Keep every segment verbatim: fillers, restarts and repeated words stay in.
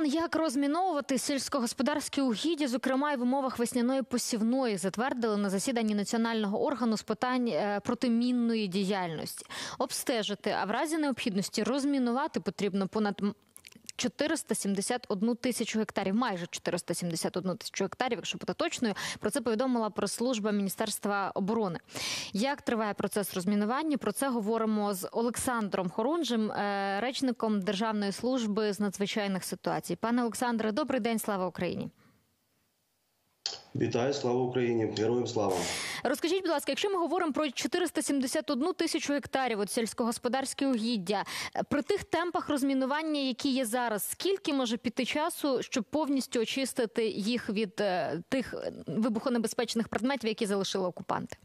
План, як розміновувати сільськогосподарські угіддя, зокрема і в умовах весняної посівної, затвердили на засіданні національного органу з питань протимінної діяльності. Обстежити, а в разі необхідності розмінувати потрібно понад чотириста сімдесят одну тисячу гектарів, майже чотириста сімдесят одну тисячу гектарів, якщо бути точною. Про це повідомила прес-служба Міністерства оборони. Як триває процес розмінування? Про це говоримо з Олександром Хорунжим, речником Державної служби з надзвичайних ситуацій. Пане Олександре, добрий день, слава Україні! Вітаю, слава Україні, героям слава. Розкажіть, будь ласка, якщо ми говоримо про чотириста сімдесят одну тисячу гектарів от сільськогосподарські угіддя, при тих темпах розмінування, які є зараз, скільки може піти часу, щоб повністю очистити їх від е, тих вибухонебезпечних предметів, які залишили окупанти?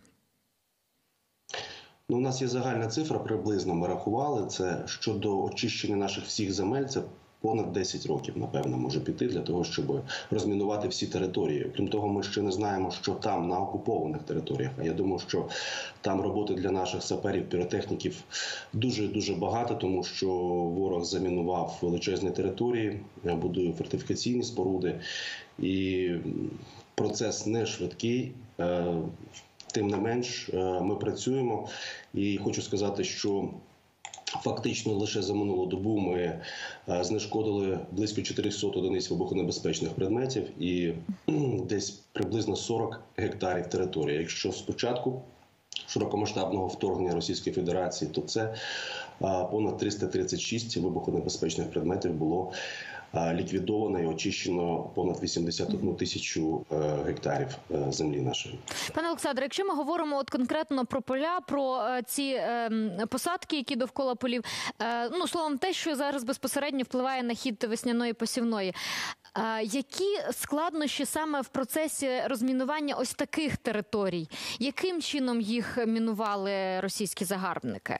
Ну, у нас є загальна цифра, приблизно ми рахували, це щодо очищення наших всіх земель, це понад десять років, напевно, може піти для того, щоб розмінувати всі території. Крім того, ми ще не знаємо, що там, на окупованих територіях. А я думаю, що там роботи для наших саперів, піротехніків дуже-дуже багато, тому що ворог замінував величезні території, будує фортифікаційні споруди. І процес не швидкий. Тим не менш, ми працюємо. І хочу сказати, що фактично лише за минулу добу ми знешкодили близько чотирьохсот одиниць вибухонебезпечних предметів і десь приблизно сорок гектарів території. Якщо спочатку широкомасштабного вторгнення Російської Федерації, то це понад триста тридцять шість вибухонебезпечних предметів було ліквідовано і очищено понад вісімдесят одну тисячу гектарів землі нашої. Пане Олександре, якщо ми говоримо от конкретно про поля, про ці е, посадки, які довкола полів, е, ну, словом, те, що зараз безпосередньо впливає на хід весняної посівної, е, які складнощі саме в процесі розмінування ось таких територій? Яким чином їх мінували російські загарбники?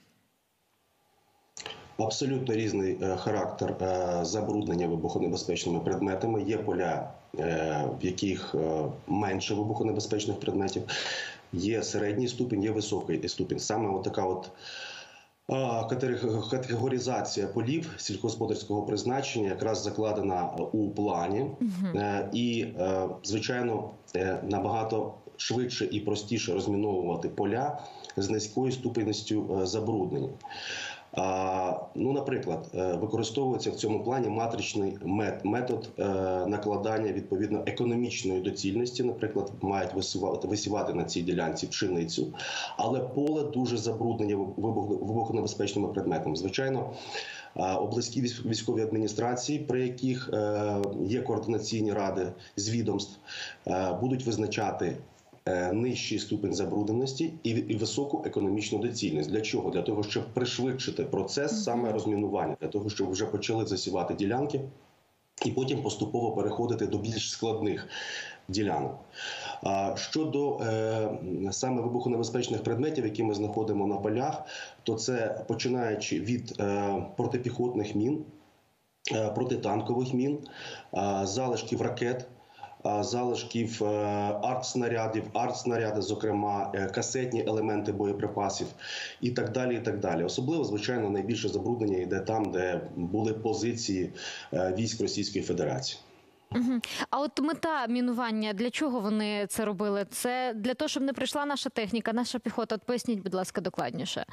Абсолютно різний характер забруднення вибухонебезпечними предметами. Є поля, в яких менше вибухонебезпечних предметів, є середній ступінь, є високий ступінь. Саме от така от категоризація полів сільськогосподарського призначення якраз закладена у плані. Угу. І, звичайно, набагато швидше і простіше розміновувати поля з низькою ступенністю забруднення. А, ну, наприклад, використовується в цьому плані матричний метод накладання відповідно економічної доцільності. Наприклад, мають висівати, висівати на цій ділянці пшеницю, але поле дуже забруднене вибухонебезпечними предметами. Звичайно, обласні військові адміністрації, при яких є координаційні ради з відомств, будуть визначати нижчий ступень забрудненості і високу економічну доцільність. Для чого? Для того, щоб пришвидшити процес саме розмінування, для того, щоб вже почали засівати ділянки і потім поступово переходити до більш складних ділянок. Щодо е, саме вибухонебезпечних предметів, які ми знаходимо на полях, то це починаючи від е, протипіхотних мін, е, протитанкових мін, е, залишків ракет, залишків артснарядів, артснаряди, зокрема касетні елементи боєприпасів і так далі, і так далі. Особливо, звичайно, найбільше забруднення йде там, де були позиції військ Російської Федерації. Угу. А от мета мінування, для чого вони це робили? Це для того, щоб не прийшла наша техніка, наша піхота? От поясніть, будь ласка, докладніше.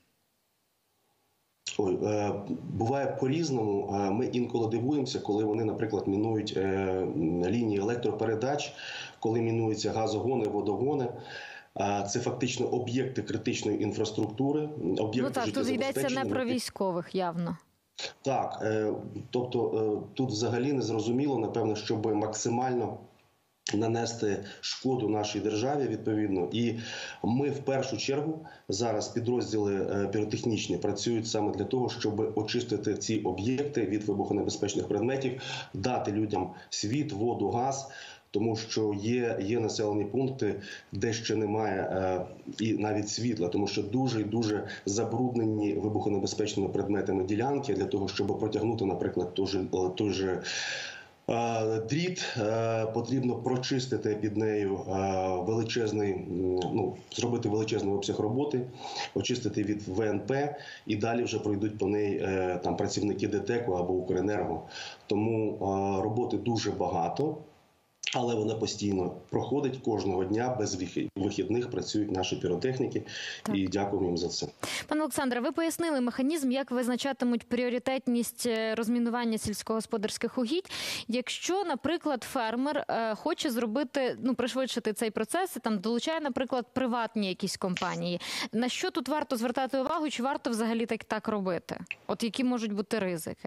Ой, е, буває по-різному. Ми інколи дивуємося, коли вони, наприклад, мінують е, лінії електропередач, коли мінуються газогони, водогони. Е, це фактично об'єкти критичної інфраструктури, об'єкти ну, так, тут йдеться не про військових, явно. Так, е, тобто е, тут взагалі не зрозуміло, напевно, щоб максимально нанести шкоду нашій державі, відповідно. І ми в першу чергу зараз підрозділи піротехнічні працюють саме для того, щоб очистити ці об'єкти від вибухонебезпечних предметів, дати людям світ, воду, газ, тому що є, є населені пункти, де ще немає е, і навіть світла, тому що дуже і дуже забруднені вибухонебезпечними предметами ділянки для того, щоб протягнути, наприклад, той же, той же Е, Дріт е, потрібно прочистити під нею е, величезний, м, ну, зробити величезний обсяг роботи, очистити від В Н П, і далі вже пройдуть по неї е, там працівники ДТЕКу або Укренерго. Тому е, роботи дуже багато. Але вона постійно проходить кожного дня, без вихи- вихідних працюють наші піротехніки, Так. і дякуємо їм за це. Пане Олександре, ви пояснили механізм, як визначатимуть пріоритетність е, розмінування сільськогосподарських угідь. Якщо, наприклад, фермер е, хоче зробити, ну, пришвидшити цей процес, і там долучає, наприклад, приватні якісь компанії, на що тут варто звертати увагу, чи варто взагалі так, так робити? От які можуть бути ризики?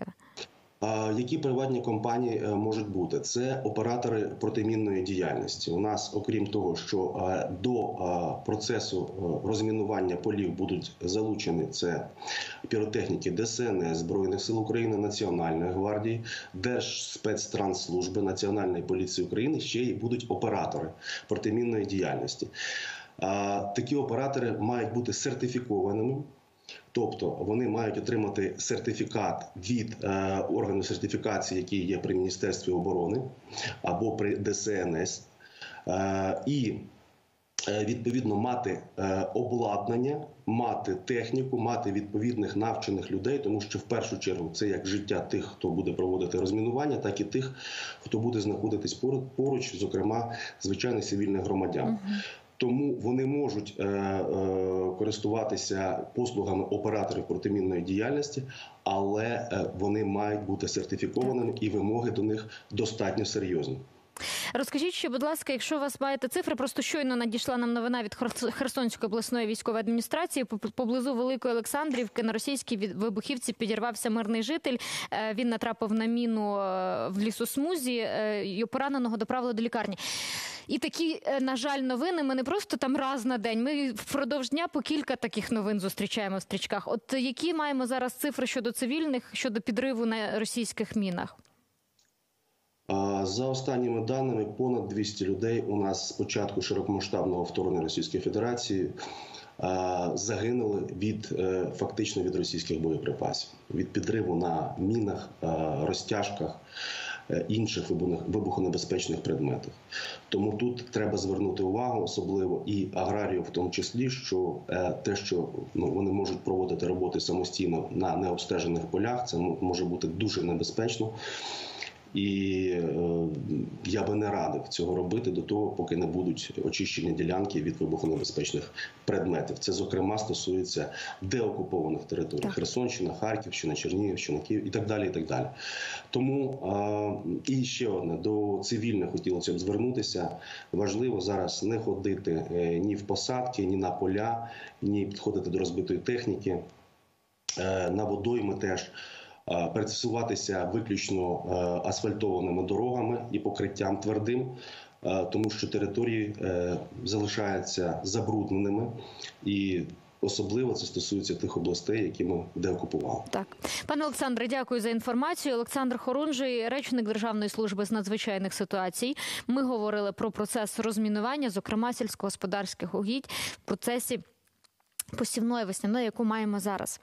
А які приватні компанії е, можуть бути? Це оператори протимінної діяльності. У нас, окрім того, що е, до е, процесу е, розмінування полів будуть залучені це піротехніки Д С Н С, Збройних сил України, Національної гвардії, Держспецтрансслужби, Національної поліції України, ще й будуть оператори протимінної діяльності. А, такі оператори мають бути сертифікованими. Тобто вони мають отримати сертифікат від е, органу сертифікації, який є при Міністерстві оборони або при Д С Н С, е, і е, відповідно мати е, обладнання, мати техніку, мати відповідних навчених людей, тому що в першу чергу це як життя тих, хто буде проводити розмінування, так і тих, хто буде знаходитись поруч, поруч зокрема звичайних цивільних громадян. Угу. Тому вони можуть е, е, користуватися послугами операторів протимінної діяльності, але е, вони мають бути сертифікованими, і вимоги до них достатньо серйозні. Розкажіть ще, будь ласка, якщо у вас маєте цифри, просто щойно надійшла нам новина від Херсонської обласної військової адміністрації. Поблизу Великої Олександрівки на російській вибухівці підірвався мирний житель. Він натрапив на міну в лісосмузі, і пораненого доправили до лікарні. І такі, на жаль, новини ми не просто там раз на день, ми впродовж дня по кілька таких новин зустрічаємо в стрічках. От які маємо зараз цифри щодо цивільних, щодо підриву на російських мінах? За останніми даними, понад двісті людей у нас з початку широкомасштабного вторгнення Російської Федерації загинули від, фактично від російських боєприпасів, від підриву на мінах, розтяжках, інших вибухонебезпечних предметів. Тому тут треба звернути увагу, особливо і аграрію в тому числі, що те, що ну, вони можуть проводити роботи самостійно на необстежених полях, це може бути дуже небезпечно. І е, я би не радив цього робити до того, поки не будуть очищені ділянки від вибухонебезпечних предметів. Це, зокрема, стосується деокупованих територій. Так. Херсонщина, Харківщина, Чернігівщина, Київ і так далі. І так далі. Тому е, і ще одне, до цивільних хотілося б звернутися. Важливо зараз не ходити е, ні в посадки, ні на поля, ні підходити до розбитої техніки, е, на водойми теж. Пересуватися виключно асфальтованими дорогами і покриттям твердим, тому що території залишаються забрудненими, і особливо це стосується тих областей, які ми деокупували. Так. Пане Олександре, дякую за інформацію. Олександр Хорунжий, речник Державної служби з надзвичайних ситуацій. Ми говорили про процес розмінування, зокрема сільськогосподарських угідь, в процесі посівної весняної, яку маємо зараз.